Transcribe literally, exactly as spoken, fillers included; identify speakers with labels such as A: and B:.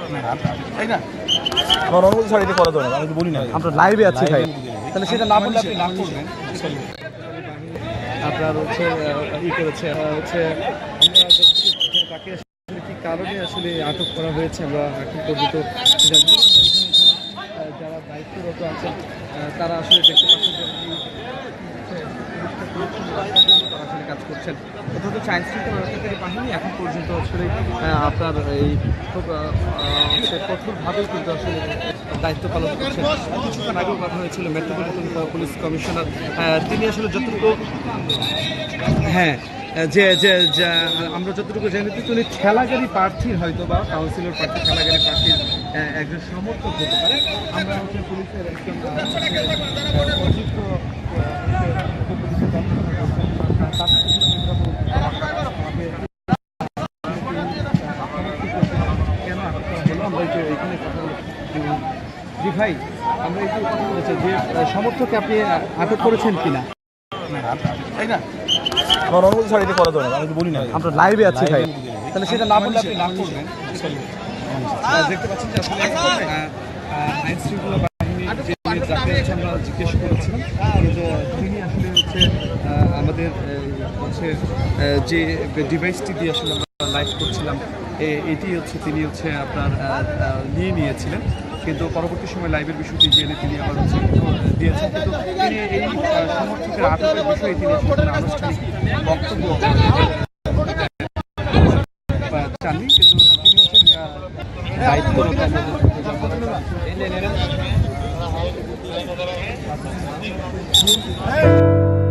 A: আমার অনুমতি ছাড়া এটা করা যাবে না, আমি তো বলি না।
B: আমরা লাইভে আছি ভাই, তাহলে সেটা না বললে আপনি না করবেন। আপনার হচ্ছে ই করেছে হচ্ছে আমরা তাকে আসলে কি কারণে আসলে আটক করা হয়েছে আমরা এখন পর্যন্ত জানি না। যারা দায়িত্বরত আছেন তারা আসলে দেখতে পাচ্ছেন যে তারা আসলে কাজ করছেন। অথচ আইন শৃঙ্খলা রক্ষাকারী বাহিনী এখন পর্যন্ত আসলে আপনার এই খুব কঠোরভাবেই কিন্তু আসলে দায়িত্ব পালন করছেন। কিছুক্ষণ আগেও কথা হয়েছিল মেট্রোপলিটন পুলিশ কমিশনার, তিনি আসলে যতটুকু হ্যাঁ যে যে আমরা যতটুকু জেনেছি উনি ঠেলাগাড়ি প্রার্থীর হয়তো বা কাউন্সিলর প্রার্থী ঠেলাগাড়ি প্রার্থীর একজন সমর্থক হতে পারে। আমরা হচ্ছে পুলিশের একজন অভিযুক্ত কেন আটক করা হলো আমরা এই যে এখানে কথা বলি। জি ভাই, আমরা এই যে কথা বলেছি যে সমর্থককে আপনি আটক করেছেন কিনা?
A: আমার অনুমতি ছাড়া এটা করা যাবে না, আমি তো বলি না।
B: আমরা লাইভে আছি ভাই, তাহলে সেটা না বললে আপনি না করবেন। দেখতে পাচ্ছেন যে আসলে আইন শৃঙ্খলা বাহিনী যাকে আমরা জিজ্ঞেস করেছিলাম যে তিনি আসলে হচ্ছে আমাদের হচ্ছে যে ডিভাইসটি দিয়ে আসলে আমরা লাইভ করছিলাম এটি হচ্ছে তিনি হচ্ছে আপনার নিয়ে নিয়েছিলেন, কিন্তু পরবর্তী সময় লাইভের বিষয়টি জেনে তিনি আবার হচ্ছে দিয়েছেন। কিন্তু তিনি এই সমর্থকের আটকের বিষয়ে তিনি আসলে আনুষ্ঠানিক বক্তব্য চাননি, কিন্তু তিনি হচ্ছেন দায়িত্ব